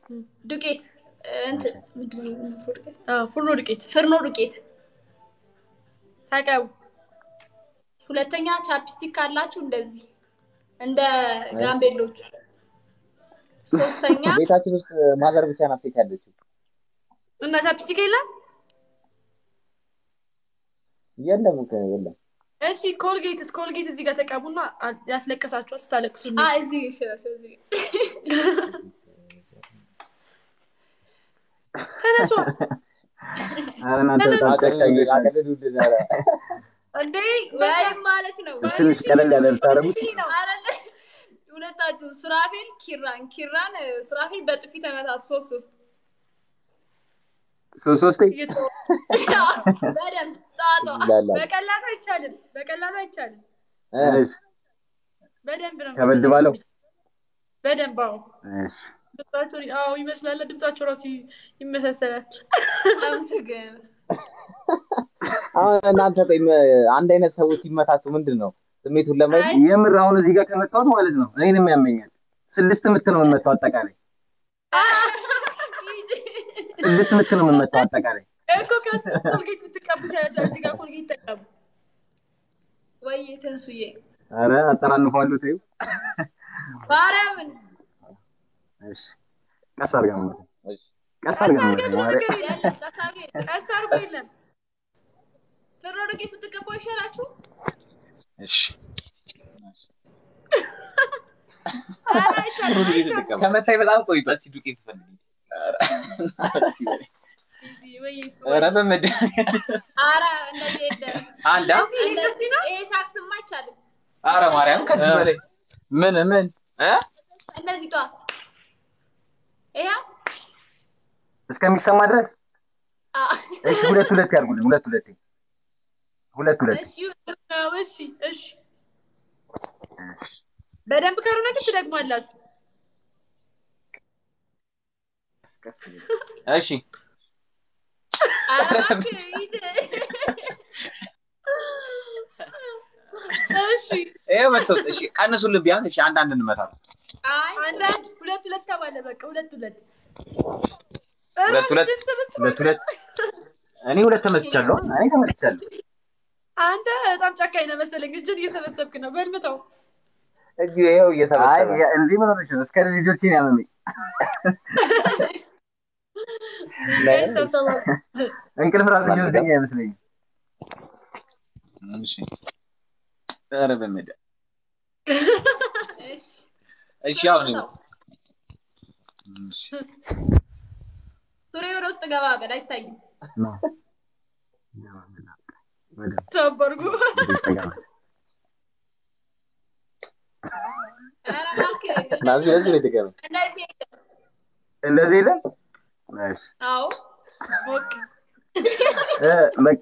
ዱቄት እንትን ምንድነው ዱቄት ፍርኖ ዱቄት ታቀው ሁለተኛ ቻፕስቲክ ካላችሁ እንደዚህ እንደ ጋምቤሎች ሶስተኛ ቤታችን ውስጥ ማዘር ብቻ ናት ሴት ያለችው እና ቻፕስቲክ የለም የለም የለም እሺ ኮልጌት እዚህ ጋር ተቀቡና ያስለቀሳችሁ ስታለቅሱ እዚህ እዚህ ተነሱ አረናንተ እንዴ ወይ ማለት ነው ትንሽ ቀለል ያለ ታረጉት ሁለታችሁ ሱራፌል ኪራን ሱራፌል በጥፊ ተመታት 3 በደም ጣጣ በቀላሉ አይቻልም እሺ በደንብ ነው ከበድባለው በደንብ እሺ ድምጻቸው ይመስላል ድምጻቸው ራሱ ይመሰሰላል አምስገን እናንተ አንድ አይነት ሰው ሲመታቱ ምንድነው ስሜቱን ለማየት የምር አሁን እዚህ ጋር ከመጣሁት ማለት ነው እኔንም ያመኛል 6 ምት ነው የምመጣው አጠቃላይ 6 ምት ነው የምመጣው አጠቃላይ እኮ ከሱ ኮልጌት ብትቀቡሻላችሁ እዚህ ጋር ኮልጌት ተቀቡ ወይ ተንሱዬ አረ አጠራንፋለሁ ተይው ማርያምን እሺ ቀሳርጋም እሺ ቀሳርጋም ቀሳርጎ የለም ፍርኖ ዱቄት ብትቀቡ ይሻላችሁ እሺ ከመታይ በጣም ቆይቷል ዱቄት ፈልጊ አረ እንደዚህ የለም አንዳ ይሄ ሳክስማ አይቻልም አረ ማርያም ከዚህ በላይ ምን እንደዚህ ጧ ይሄ እስከሚሰማ ድረስ እሺ ሁለት ያርጉልኝ ሁለት እሺ በደንብ ከሩና ግን ትደግማላችሁ እሺ ይሄ መጥቶ እሺ ቀንሱልን ቢያንስ እሺ አንዳንድ እንመታለን አንዳንድ ሁለት ተባለ በቃ ሁለት እኔ ሁለት ተመትቻለሁ አንተ በጣም ጨካኝ ነህ መሰለኝ እጅን እየሰበሰብክ ነው በልምተው እጁ ይሄው እየሰበሰበ እንዴ ምን ሆነሽ ነው እስከ ልጆቼ ነው ያመመኝ እንቅልፍ ራሱ ይወስደኝ አይመስለኝም እሺ ኧረ በመዳ እሺ አሁን ሱሪ ወደ ውስጥ ገባ በል አይታይም ተበርጉ እንደዚህ ይላል እሺ አዎ በቃ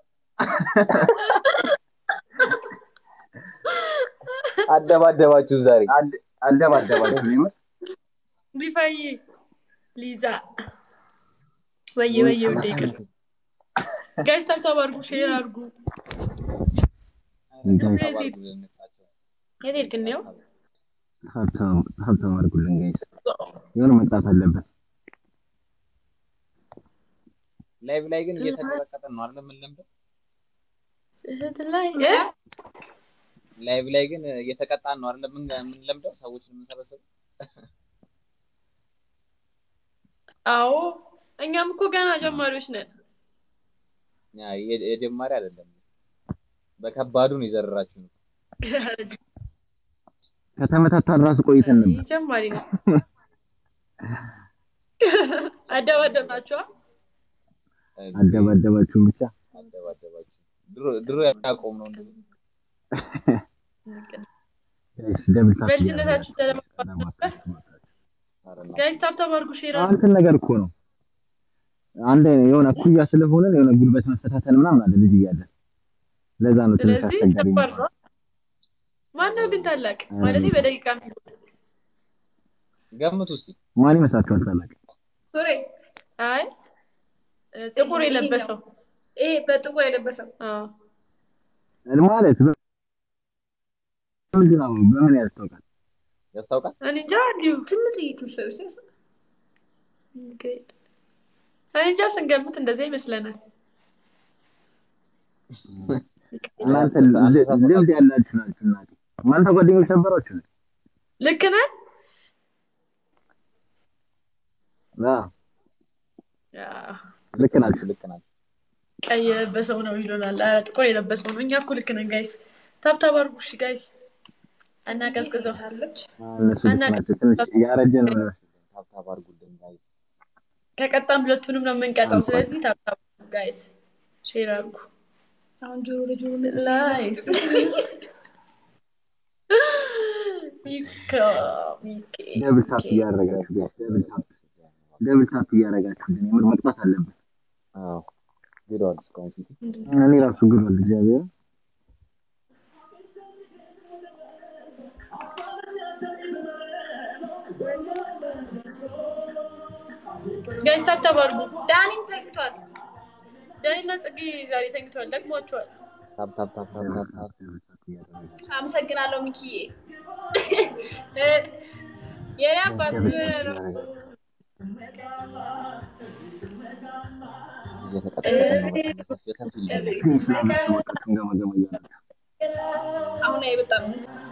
አደባደባችሁ ዛሬ አደባደባችሁ ነው ቢፋይ ሊዛ ወይ ወዴቅር ጋይስ ታብታባርጉ ሼር አርጉ የት ነው ሀብታም አድርጉልን ጋይስ የሆነ መጣት አለበት ላይቭ ላይ ግን እየተቀጠቀጠን ነው አይደል ምንለምደው ላይቭ ላይ ግን እየተቀጣን ነው አይደል ምንለምደው ሰዎች ምንሰበሰብ አዎ እኛም እኮ ገና ጀማሪዎች ነን የጀማሪ አይደለም በከባዱ ነው ይዘራራችሁ ከተመታታን ራሱ ቆይተን ነበር ጀማሪ ነው አደባደባችሁ ብቻ ድሮ ያቆም ነው እንደዚህ በልጅነታችሁ ጋይስ ታብታባርጉ ሼር አንተ ነገር እኮ ነው አንተ የሆነ ኩያ ስለሆነ የሆነ ጉልበት መፈታተን ምናምን አለ ልጅ እያለ ለዛ ነው ትንሽ አስቸጋሪ ማነው ግን ታላቅ ማለት በደቂቃ ገምቱ እስቲ ማን ይመስላችኋል ታላቅ ሱሪ አይ ጥቁር የለበሰው ይሄ በጥቁር የለበሰው ማለት ምንድነው በምን ያስታውቃል እኔ እንጃ እንዲሁ ትንሽ ይትመሰለሽ እንጃ ስንገምት እንደዚህ ይመስለናል። እናንተ ልምድ ያላችሁ ናችሁ እናቴ። እናንተ ጓደኞች ነበራችሁ? ልክ ነህ? ልክ ናችሁ። ቀይ የለበሰው ነው ይሉናል። ጥቁር የለበሰው ነው። እኛ እኮ ልክ ነን ጋይስ። ታብታብ አድርጉ እሺ ጋይስ። እና ቀዝቅዘውታለች። እና ትንሽ ያረጀ ነው። ታብታብ አድርጉልኝ ጋይስ። ከቀጣም ሁለቱንም ነው የምንቀጣው። ስለዚህ ታብታብ ጋይስ ሼር አድርጉ። አሁን ጆሮ ለጆሮ ላይስ ደብል ታፕ እያደረጋችሁ ጋይስ፣ ደብል ታፕ እያደረጋችሁ ግን የምር መቅጣት አለበት። አዎ ግሯል እስካሁን እኔ ራሱ ግሯል እግዚአብሔር ጋይስ ታብታብ አድርጉ። ዳኒም ተኝቷል። ዳኒና ጽጌ ዛሬ ተኝቷል። ደክሟቸዋል። ታብ አመሰግናለሁ ሚኪዬ። የኔ አባት ነው አሁን አይበጣም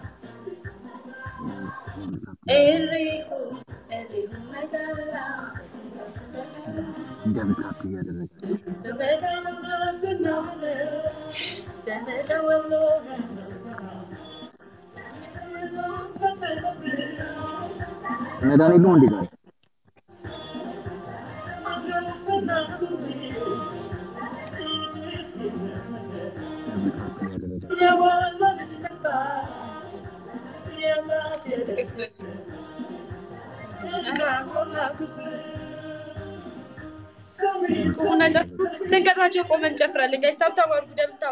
እንደምታውቁ እያደረጋችሁ ነዳኒ ነው እንዴ ጋር ስንቀጣቸው ቆመን እንጨፍራለን ጋይስ። ታብታብ አድርጉ። ደብታብ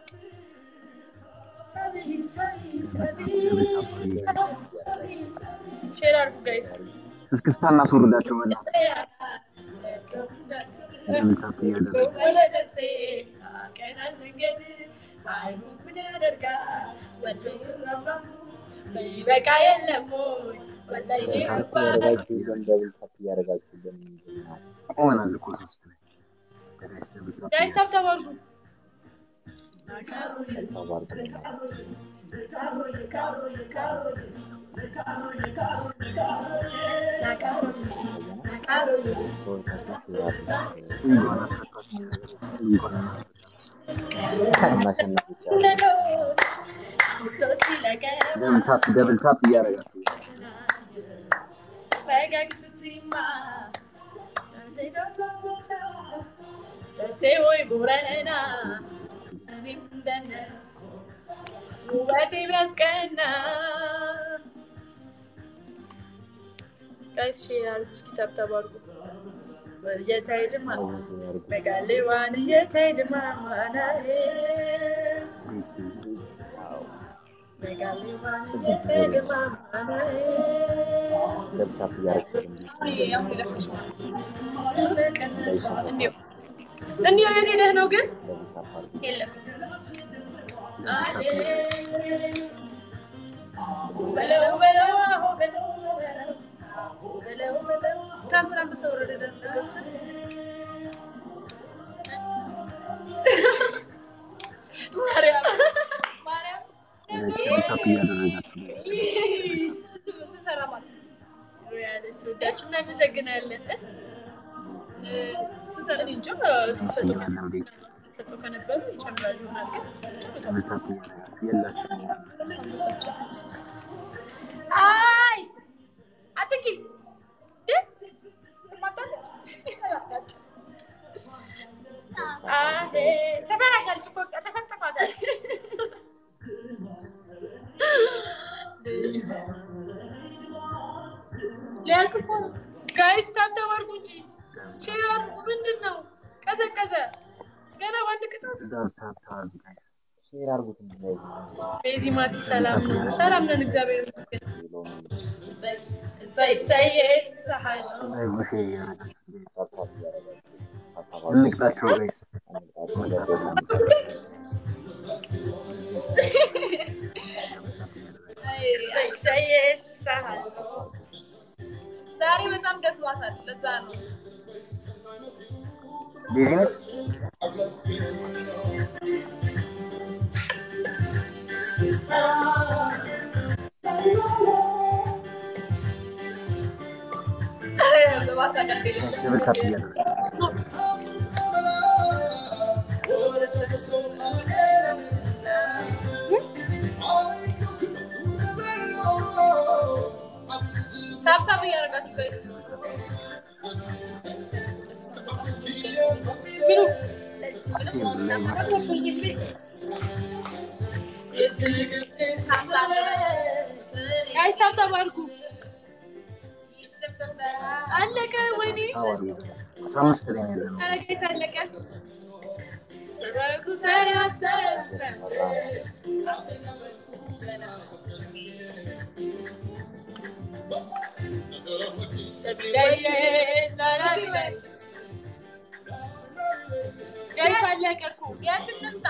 ሼር አድርጉ ጋይስ። እስክስታ እናስወርዳቸው ወላ ደብታብ እያደረጋችሁ በቃ የለም ወላሂ ቆመናል እኮ ጋይስ። ታብታብ አድርጉ። ደብል ታፕ እያደረጋችሁ ደሴሆይ ቦረና እኔም እንደነሱ ውበቴ ቢያስቀና ጋይስ ሼር አድርጉ። እስኪ ታብታብ አድርጉ። እየተሄድማ በጋሌዋን እየተሄድማ ማናዬ በጋሌዋን እየተሄድማ ማናዬ እንዲሁ የት ሄደህ ነው ግን? የለም ትናንትና አንበሳ ወረደ። ማርያም ስትሰራ ማለት ነው። ወዳችሁ እናመሰግናለን። ስንሰራ እንጂ ሲሰጡ ከነበሩ ይጨምራሉ ይሆናል ግን አይ አትንኪ ተፈራጋለች እኮ ተፈንጥቋታል። ሊያልቅ እኮ ነው ጋይስ። ታብታብ አድርጉ እንጂ ሼር አድርጉ። ምንድን ነው ቀዘቀዘ ገና በአንድ ቅጣት። ሼር አድርጉት። ቤዚ ማቲ ሰላም ነው? ሰላም ነን እግዚአብሔር ይመስገን። ሰይድ ሰሐል እንቅጣቸው ጋይስ ሰይድ ሰሐል ዛሬ በጣም ደክሟታል ለዛ ነው ታብታብ እያደረጋችሁ ጋይስ ጋይስ ታብታብ አድርጉ አለቀ ወይኔ አምስት ላይ ነው ያለው ኧረ ጋይስ አለቀ ጋይስ አለቀ እኮ የት እንምጣ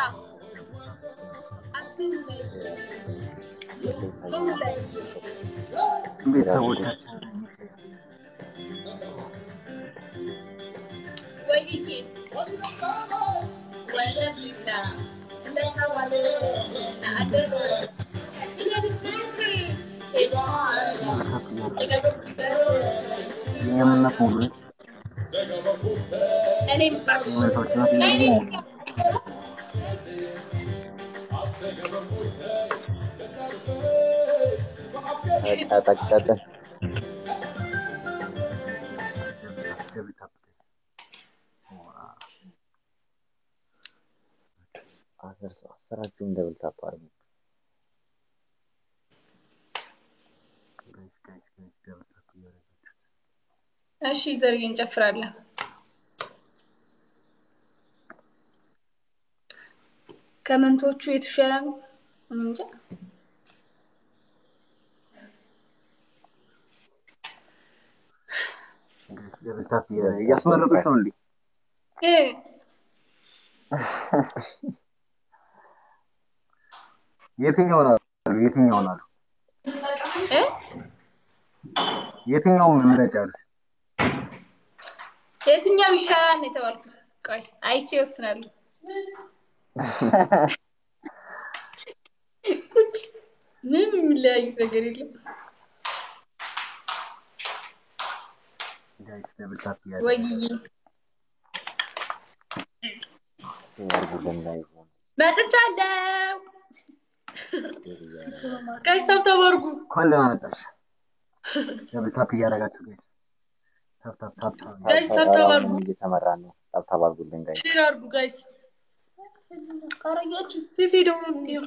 ወይዬ ወለጅና እንደሳዋለ ናደረ አሰራችሁ እንደብል ታፓር እሺ ዘርዬ እንጨፍራለን ከመንቶቹ የተሻለ ነው እንጂ ያስመረጡሽ ነው እንዴ የትኛው ነው የትኛው ምንረጫለሽ የትኛው ይሻላል ነው የተባልኩት ቆይ አይቼ ይወስናሉ ቁጭ ምንም የሚለያዩት ነገር የለም ወይዬ መጥቻለሁ ጋይስ ታብታብ አድርጉ ኮንደ ማመጣሽ ታብታብ እያደረጋችሁ ጋይስ ታብታብ አድርጉ እየተመራን ነው ታብታብ አድርጉልን ጋይስ ሼር አድርጉ ጋይስ ካረጋችሁ እዚህ ደግሞ እንዲሁ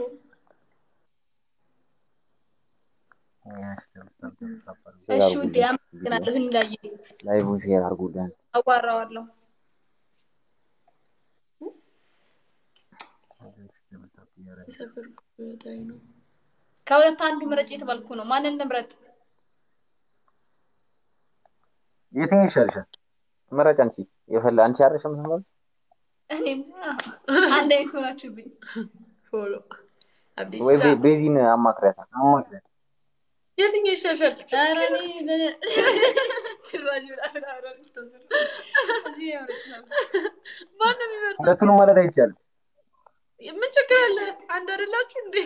እሺ ውዴ አመሰግናለሁ ላይቭ ሼር አድርጉልን አዋራዋለሁ ከሁለት አንዱ ምረጭ የተባልኩ ነው ማንን እንምረጥ የትኛው ይሻልሻል ምረጭ አንቺ የፈለ አንቺ ያረሽም ነው እኔም አንድ አይነት ሆናችሁብኝ ፎሎ አዲስ ወይ ቤዚን አማክሪያት የትኛው ይሻሻል ቻራኒ ሽራጅ ብላ አውራን ተሰሩ እዚህ ያወራው ማንም ይመጣ ሁለቱንም ማለት አይቻልም ምን ችግር አለ አንድ አይደላችሁ እንዴ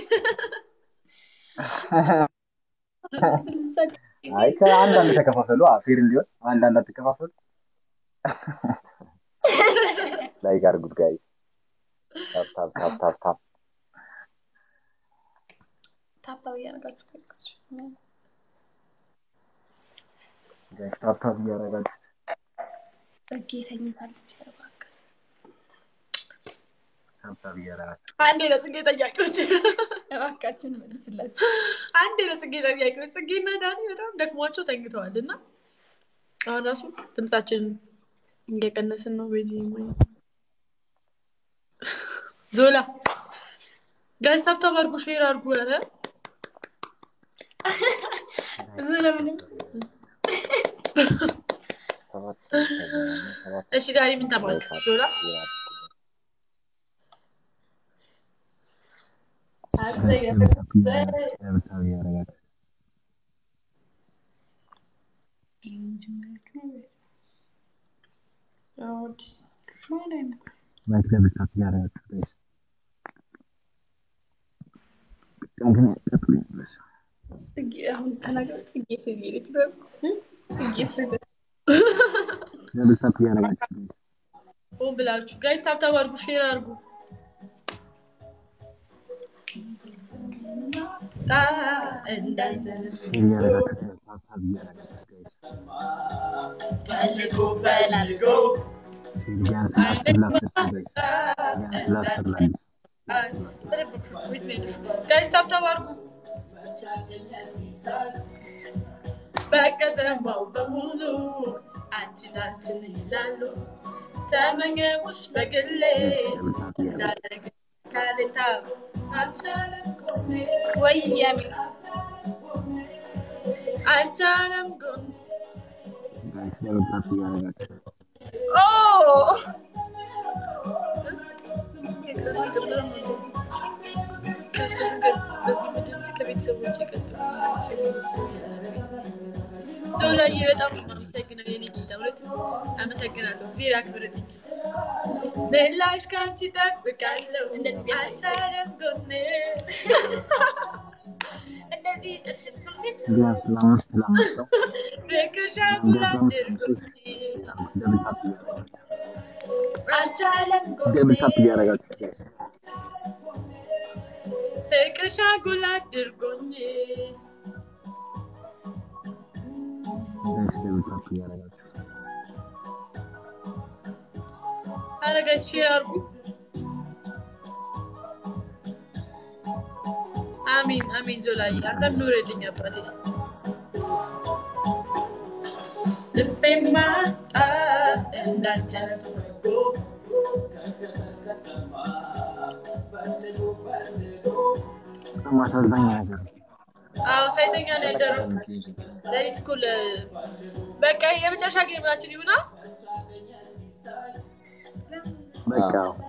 አይ ከአንዳንድ ተከፋፈሉ አፌር እንዲሆን አንዳንድ ተከፋፈሉ ላይክ አድርጉት ጋይስ ታብታብ እያደረጋችሁ ከቀስ ጋይስ ታብታብ እያደረጋችሁ ጸጌተኝታለች ያባካ ታብታብ እያደረጋችሁ አንዴ ለጽጌ ጠያቂዎች እባካችን መልስላት አንዴ ለጽጌ ጠያቂዎች ጽጌና ዳኒ በጣም ደክሟቸው ተኝተዋልና አሁን ራሱ ድምጻችን እየቀነስን ነው በዚህ ዞላ ጋይስ ታብታብ አድርጉ ሼር አድርጉ ኧረ ዞላ ምንም እሺ ዛሬ ምን ተባልክ ዞላ መክተብ ታፍ ያረጋችሁ ጋይስ እንግዲህ ተጥልኝ ጽጌ አሁን ተናገር ጽጌ ትይልክ ጽጌ ስለ ለብሳት ያረጋችሁ ኦ ብላችሁ ጋይስ ታብታብ አድርጉ ሼር አድርጉ ታ እንዳንተ ያረጋችሁ ታብታብ ያረጋችሁ ፈልጎ guys ታብታብ አድርጉ በከተማው በሙሉ አንቺን ይላሉ ተመኘውሽ በግሌ እንዳደረግ ካለታ አልቻለም ጎኔ ወይ ያሚ አልቻለም ጎኔ Oh! ክርስቶስ በዚህ ምድር ከቤተሰቦቼ ቀጥሎ ዞላዬ በጣም አመሰግናለሁ የኔ ጌታ ማለት አመሰግናለሁ እግዚአብሔር ያክብርልኝ በላሽ ካንቺ ተጠብቃለሁ እንደዚህ አልቻለም ጎኔ እንደዚህ ተሽልኩኝ ለማስተላመጥ በከሻጉላ ድርጎኝ አልቻለም ጎኔ ደብታፕ ያረጋችሁ በከሻጉላ ድርጎኝ ደብታፕ ያረጋችሁ አረጋች ሼር አድርጉ አሜን አሜን ዞላዬ አንተም ኑርልኝ አባቴ ልቤማ እንዳንቺ ማሳዛኝ ነገር አዎ ሳይተኛ ነው ያደረው ለሊት እኮ በቃ የመጨረሻ ጌማችን ይሁና በቃ